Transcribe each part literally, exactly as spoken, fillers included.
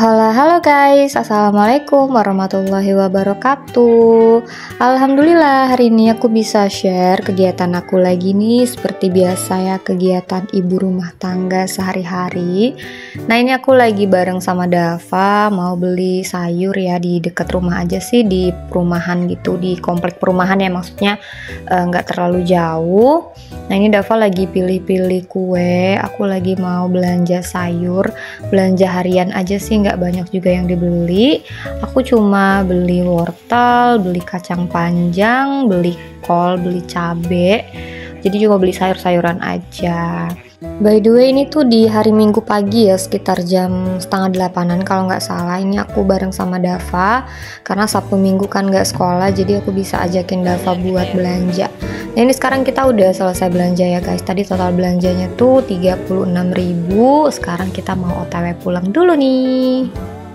Halo, halo guys, assalamualaikum warahmatullahi wabarakatuh. Alhamdulillah hari ini aku bisa share kegiatan aku lagi nih. Seperti biasa ya, kegiatan ibu rumah tangga sehari-hari. Nah ini aku lagi bareng sama Dava mau beli sayur ya di dekat rumah aja sih, di perumahan gitu, di komplek perumahan ya, maksudnya nggak eh, terlalu jauh. Nah ini Dava lagi pilih-pilih kue, aku lagi mau belanja sayur, belanja harian aja sih, nggak banyak juga yang dibeli. Aku cuma beli wortel, beli kacang panjang, beli kol, beli cabe, jadi cuma beli sayur-sayuran aja. By the way ini tuh di hari Minggu pagi ya, sekitar jam setengah delapanan kalau nggak salah. Ini aku bareng sama Dava karena Sabtu Minggu kan nggak sekolah, jadi aku bisa ajakin Dava buat belanja. Nah ini sekarang kita udah selesai belanja ya guys. Tadi total belanjanya tuh tiga puluh enam ribu. Sekarang kita mau O T W pulang dulu nih.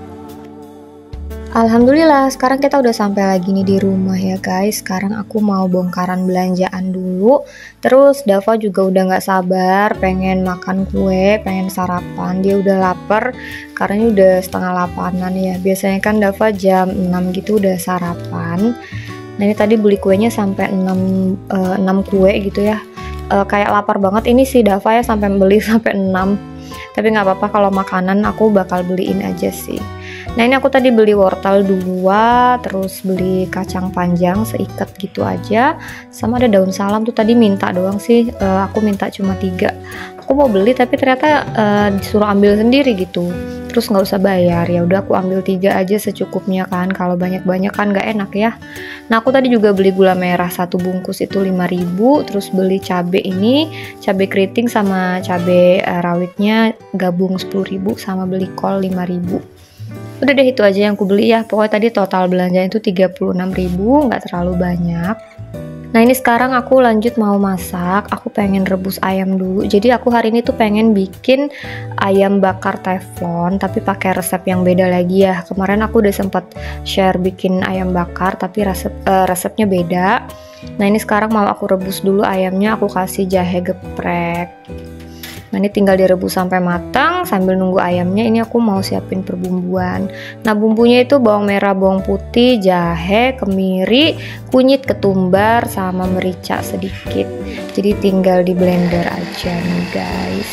Alhamdulillah sekarang kita udah sampai lagi nih di rumah ya guys. Sekarang aku mau bongkaran belanjaan dulu. Terus Dava juga udah nggak sabar pengen makan kue, pengen sarapan. Dia udah lapar karena ini udah setengah delapanan ya. Biasanya kan Dava jam enam gitu udah sarapan. Nah ini tadi beli kuenya sampai enam, uh, enam kue gitu ya. Uh, kayak lapar banget ini sih Dava ya, sampai beli sampai enam. Tapi nggak apa-apa, kalau makanan aku bakal beliin aja sih. Nah ini aku tadi beli wortel dua, terus beli kacang panjang seikat gitu aja, sama ada daun salam tuh tadi minta doang sih, uh, aku minta cuma tiga. Aku mau beli tapi ternyata uh, disuruh ambil sendiri gitu, terus nggak usah bayar. Ya udah aku ambil tiga aja secukupnya kan, kalau banyak-banyak kan nggak enak ya. Nah aku tadi juga beli gula merah satu bungkus itu lima ribu, terus beli cabai ini, cabai keriting sama cabai uh, rawitnya gabung sepuluh ribu, sama beli kol lima ribu. Udah deh itu aja yang aku beli ya. Pokoknya tadi total belanjanya itu tiga puluh enam ribu, nggak terlalu banyak. Nah ini sekarang aku lanjut mau masak. Aku pengen rebus ayam dulu. Jadi aku hari ini tuh pengen bikin ayam bakar teflon, tapi pakai resep yang beda lagi ya. Kemarin aku udah sempat share bikin ayam bakar, tapi resep uh, resepnya beda. Nah ini sekarang mau aku rebus dulu ayamnya. Aku kasih jahe geprek. Nah ini tinggal direbus sampai matang. Sambil nunggu ayamnya ini aku mau siapin perbumbuan. Nah bumbunya itu bawang merah, bawang putih, jahe, kemiri, kunyit, ketumbar, sama merica sedikit. Jadi tinggal di blender aja nih guys.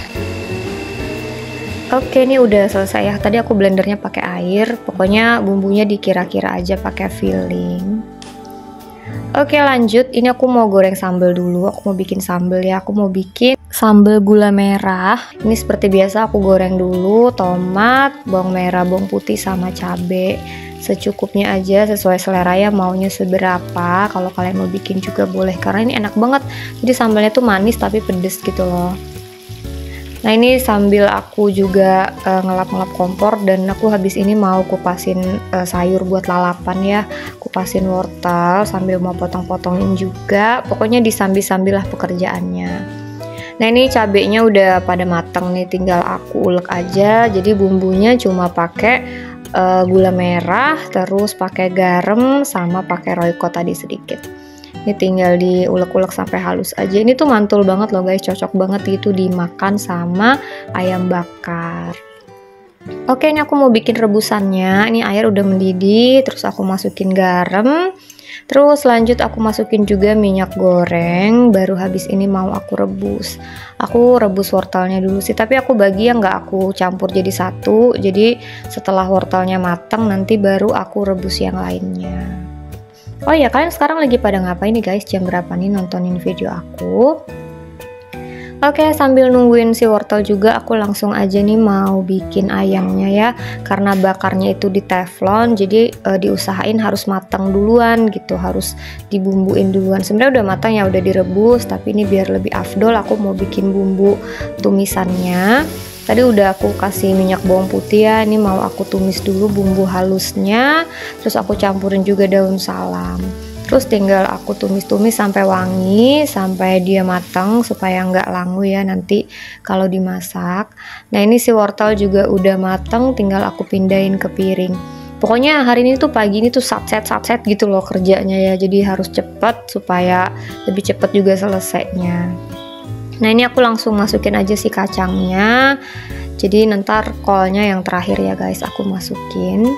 Oke ini udah selesai ya. Tadi aku blendernya pakai air. Pokoknya bumbunya dikira-kira aja pakai filling. Oke lanjut, ini aku mau goreng sambal dulu. Aku mau bikin sambal ya. Aku mau bikin sambal gula merah. Ini seperti biasa aku goreng dulu tomat, bawang merah, bawang putih, sama cabai. Secukupnya aja, sesuai selera ya, maunya seberapa. Kalau kalian mau bikin juga boleh, karena ini enak banget. Jadi sambalnya tuh manis tapi pedes gitu loh. Nah ini sambil aku juga uh, ngelap-ngelap kompor, dan aku habis ini mau kupasin uh, sayur buat lalapan ya. Kupasin wortel sambil mau potong-potongin juga. Pokoknya disambil-sambil lah pekerjaannya. Nah ini cabenya udah pada mateng nih, tinggal aku ulek aja. Jadi bumbunya cuma pakai uh, gula merah, terus pakai garam, sama pakai royco tadi sedikit. Ini tinggal diulek-ulek sampai halus aja. Ini tuh mantul banget loh guys, cocok banget gitu dimakan sama ayam bakar. Oke ini aku mau bikin rebusannya. Ini air udah mendidih, terus aku masukin garam. Terus lanjut aku masukin juga minyak goreng. Baru habis ini mau aku rebus. Aku rebus wortelnya dulu sih, tapi aku bagi ya, nggak aku campur jadi satu. Jadi setelah wortelnya matang nanti baru aku rebus yang lainnya. Oh ya, kalian sekarang lagi pada ngapain nih guys? Jam berapa nih nontonin video aku? Oke, sambil nungguin si wortel juga, aku langsung aja nih mau bikin ayamnya ya. Karena bakarnya itu di teflon, jadi e, diusahain harus matang duluan gitu, harus dibumbuin duluan. Sebenarnya udah matang ya, udah direbus, tapi ini biar lebih afdol aku mau bikin bumbu tumisannya. Tadi udah aku kasih minyak bawang putih ya, ini mau aku tumis dulu bumbu halusnya, terus aku campurin juga daun salam. Terus tinggal aku tumis-tumis sampai wangi, sampai dia matang supaya nggak langu ya nanti kalau dimasak. Nah ini si wortel juga udah matang, tinggal aku pindahin ke piring. Pokoknya hari ini tuh pagi ini tuh satset-satset gitu loh kerjanya ya, jadi harus cepet supaya lebih cepet juga selesainya. Nah ini aku langsung masukin aja si kacangnya. Jadi nanti kolnya yang terakhir ya guys aku masukin.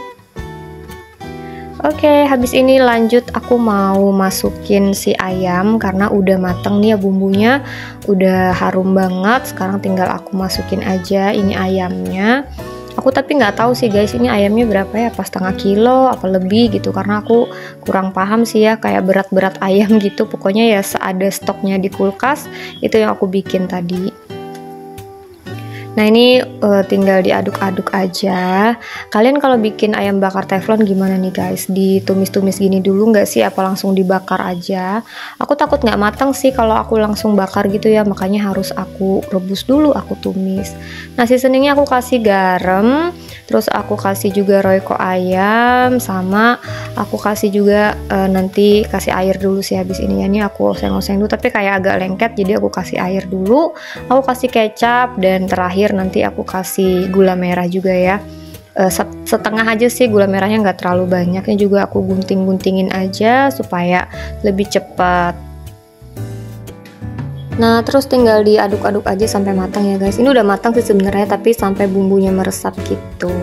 Oke, habis ini lanjut aku mau masukin si ayam karena udah mateng nih ya bumbunya, udah harum banget. Sekarang tinggal aku masukin aja ini ayamnya. Aku tapi nggak tahu sih guys ini ayamnya berapa ya, pas setengah kilo apa lebih gitu, karena aku kurang paham sih ya kayak berat-berat ayam gitu. Pokoknya ya seada stoknya di kulkas itu yang aku bikin tadi. Nah ini uh, tinggal diaduk-aduk aja. Kalian kalau bikin ayam bakar teflon gimana nih guys? Ditumis-tumis gini dulu nggak sih? Apa langsung dibakar aja? Aku takut nggak matang sih kalau aku langsung bakar gitu ya. Makanya harus aku rebus dulu, aku tumis. Nah seasoningnya aku kasih garam, terus aku kasih juga royco ayam, sama aku kasih juga uh, nanti kasih air dulu sih habis ini ya. Ini aku oseng-oseng dulu tapi kayak agak lengket, jadi aku kasih air dulu. Aku kasih kecap dan terakhir nanti aku kasih gula merah juga ya, e, setengah aja sih, gula merahnya nggak terlalu banyaknya juga aku gunting-guntingin aja supaya lebih cepat. Nah terus tinggal diaduk-aduk aja sampai matang ya guys. Ini udah matang sih sebenarnya, tapi sampai bumbunya meresap gitu.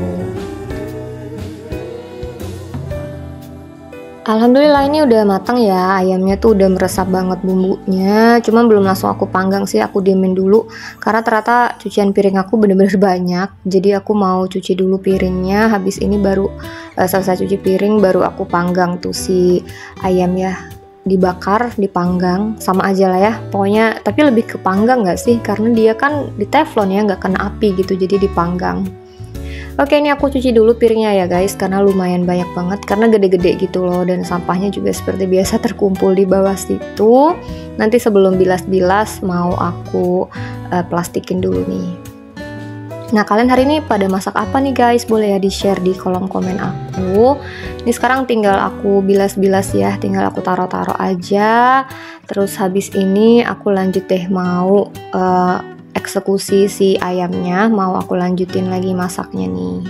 Alhamdulillah ini udah matang ya, ayamnya tuh udah meresap banget bumbunya. Cuman belum langsung aku panggang sih, aku diemin dulu karena ternyata cucian piring aku bener-bener banyak. Jadi aku mau cuci dulu piringnya, habis ini baru uh, selesai cuci piring baru aku panggang tuh si ayam ya. Dibakar, dipanggang, sama aja lah ya pokoknya, tapi lebih ke panggang nggak sih, karena dia kan di teflon ya, nggak kena api gitu, jadi dipanggang. Oke ini aku cuci dulu piringnya ya guys, karena lumayan banyak banget, karena gede-gede gitu loh, dan sampahnya juga seperti biasa terkumpul di bawah situ. Nanti sebelum bilas-bilas mau aku uh, plastikin dulu nih. Nah kalian hari ini pada masak apa nih guys, boleh ya di share di kolom komen aku. Ini sekarang tinggal aku bilas-bilas ya, tinggal aku taruh-taruh aja. Terus habis ini aku lanjut deh mau uh, eksekusi si ayamnya, mau aku lanjutin lagi masaknya nih.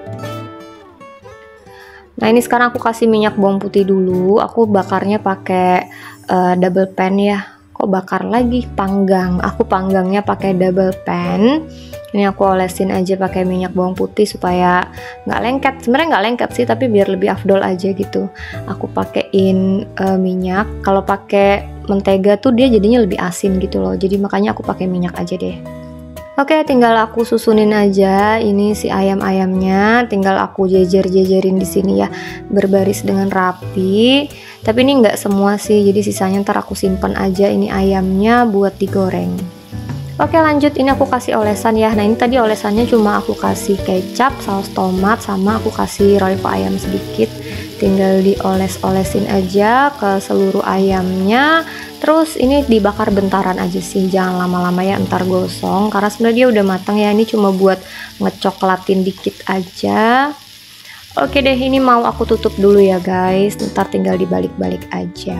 Nah ini sekarang aku kasih minyak bawang putih dulu, aku bakarnya pakai uh, double pan ya. Kok bakar lagi, panggang, aku panggangnya pakai double pan. Ini aku olesin aja pakai minyak bawang putih supaya nggak lengket. Sebenarnya nggak lengket sih, tapi biar lebih afdol aja gitu. Aku pakein uh, minyak. Kalau pakai mentega tuh dia jadinya lebih asin gitu loh. Jadi makanya aku pakai minyak aja deh. Oke, tinggal aku susunin aja ini si ayam-ayamnya. Tinggal aku jejer-jejerin di sini ya, berbaris dengan rapi. Tapi ini nggak semua sih, jadi sisanya ntar aku simpan aja ini ayamnya buat digoreng. Oke lanjut, ini aku kasih olesan ya. Nah ini tadi olesannya cuma aku kasih kecap, saus tomat, sama aku kasih royco ayam sedikit. Tinggal dioles-olesin aja ke seluruh ayamnya. Terus ini dibakar bentaran aja sih, jangan lama-lama ya, ntar gosong. Karena sebenarnya dia udah matang ya, ini cuma buat ngecoklatin dikit aja. Oke deh, ini mau aku tutup dulu ya guys, ntar tinggal dibalik-balik aja.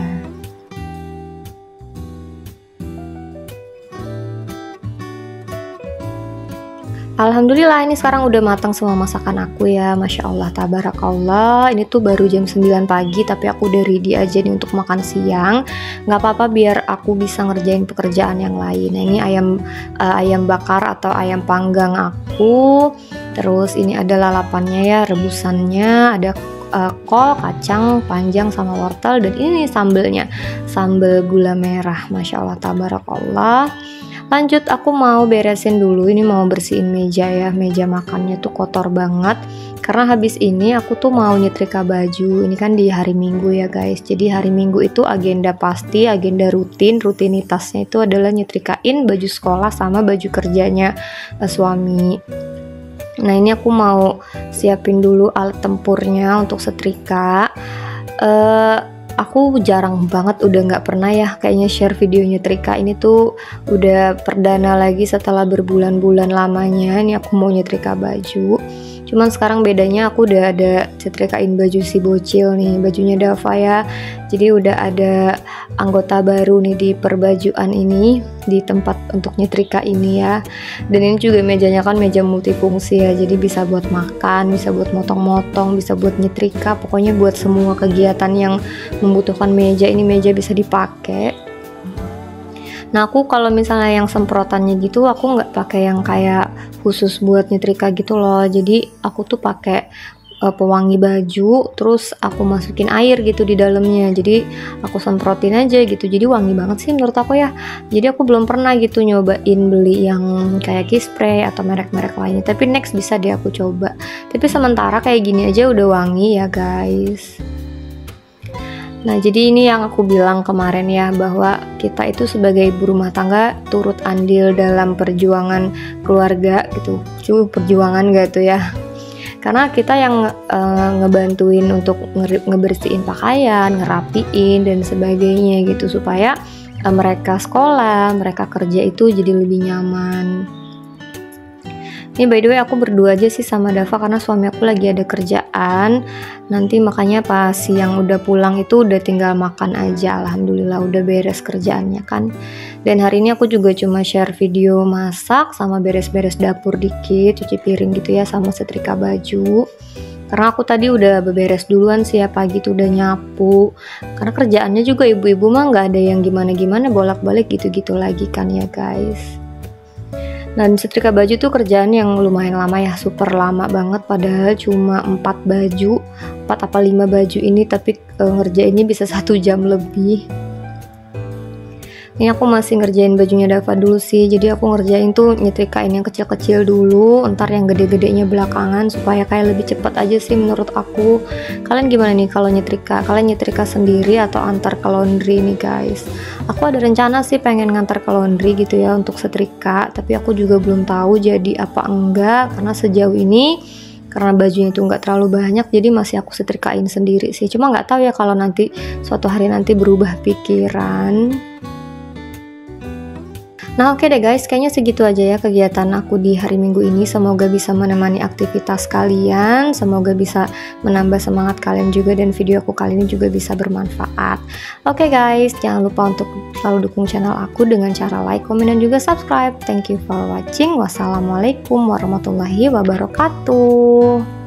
Alhamdulillah ini sekarang udah matang semua masakan aku ya, Masya Allah, tabarakallah. Ini tuh baru jam sembilan pagi tapi aku udah ready aja nih untuk makan siang. Nggak apa-apa biar aku bisa ngerjain pekerjaan yang lain. Nah ini ayam uh, ayam bakar atau ayam panggang aku. Terus ini ada lalapannya ya, rebusannya, ada uh, kol, kacang panjang sama wortel, dan ini sambelnya, sambel gula merah. Masya Allah, tabarakallah. Lanjut aku mau beresin dulu, ini mau bersihin meja ya, meja makannya tuh kotor banget. Karena habis ini aku tuh mau nyetrika baju, ini kan di hari Minggu ya guys. Jadi hari Minggu itu agenda pasti, agenda rutin, rutinitasnya itu adalah nyetrikain baju sekolah sama baju kerjanya uh, suami. Nah ini aku mau siapin dulu alat tempurnya untuk setrika. uh, Aku jarang banget, udah nggak pernah ya kayaknya share video nyetrika. Ini tuh udah perdana lagi setelah berbulan-bulan lamanya. Ini aku mau nyetrika baju. Cuman sekarang bedanya aku udah ada setrikain baju si bocil nih, bajunya Dava ya. Jadi udah ada anggota baru nih di perbajuan ini, di tempat untuk nyetrika ini ya. Dan ini juga mejanya kan meja multifungsi ya, jadi bisa buat makan, bisa buat motong-motong, bisa buat nyetrika, pokoknya buat semua kegiatan yang membutuhkan meja, ini meja bisa dipakai. Nah aku kalau misalnya yang semprotannya gitu, aku nggak pakai yang kayak khusus buat nyetrika gitu loh. Jadi aku tuh pakai uh, pewangi baju, terus aku masukin air gitu di dalamnya. Jadi aku semprotin aja gitu. Jadi wangi banget sih menurut aku ya. Jadi aku belum pernah gitu nyobain beli yang kayak Kiss Spray atau merek-merek lainnya. Tapi next bisa deh aku coba. Tapi sementara kayak gini aja udah wangi ya guys. Nah, jadi ini yang aku bilang kemarin ya, bahwa kita itu sebagai ibu rumah tangga turut andil dalam perjuangan keluarga gitu. Cuma perjuangan gak tuh ya? Karena kita yang uh, ngebantuin untuk nge ngebersihin pakaian, ngerapiin dan sebagainya gitu, supaya uh, mereka sekolah, mereka kerja itu jadi lebih nyaman. Ini by the way aku berdua aja sih sama Dava karena suami aku lagi ada kerjaan. Nanti makanya pas siang udah pulang itu udah tinggal makan aja. Alhamdulillah udah beres kerjaannya kan. Dan hari ini aku juga cuma share video masak sama beres-beres dapur dikit, cuci piring gitu ya, sama setrika baju. Karena aku tadi udah beberes duluan sih ya, pagi tuh udah nyapu. Karena kerjaannya juga ibu-ibu mah nggak ada yang gimana-gimana, bolak-balik gitu-gitu lagi kan ya guys. Dan setrika baju tuh kerjaan yang lumayan lama ya, super lama banget, padahal cuma empat baju, empat apa lima baju ini, tapi e, ngerjainnya bisa satu jam lebih. Ini aku masih ngerjain bajunya Dava dulu sih, jadi aku ngerjain tuh nyetrikain yang kecil-kecil dulu, ntar yang gede-gedenya belakangan, supaya kayak lebih cepat aja sih menurut aku. Kalian gimana nih kalau nyetrika? Kalian nyetrika sendiri atau antar ke laundry nih guys? Aku ada rencana sih pengen ngantar ke laundry gitu ya untuk setrika, tapi aku juga belum tahu jadi apa enggak, karena sejauh ini karena bajunya itu nggak terlalu banyak, jadi masih aku setrikain sendiri sih. Cuma nggak tahu ya kalau nanti suatu hari nanti berubah pikiran. Nah oke okay deh guys, kayaknya segitu aja ya kegiatan aku di hari Minggu ini. Semoga bisa menemani aktivitas kalian, semoga bisa menambah semangat kalian juga, dan video aku kali ini juga bisa bermanfaat. Oke okay guys, jangan lupa untuk selalu dukung channel aku dengan cara like, komen, dan juga subscribe. Thank you for watching. Wassalamualaikum warahmatullahi wabarakatuh.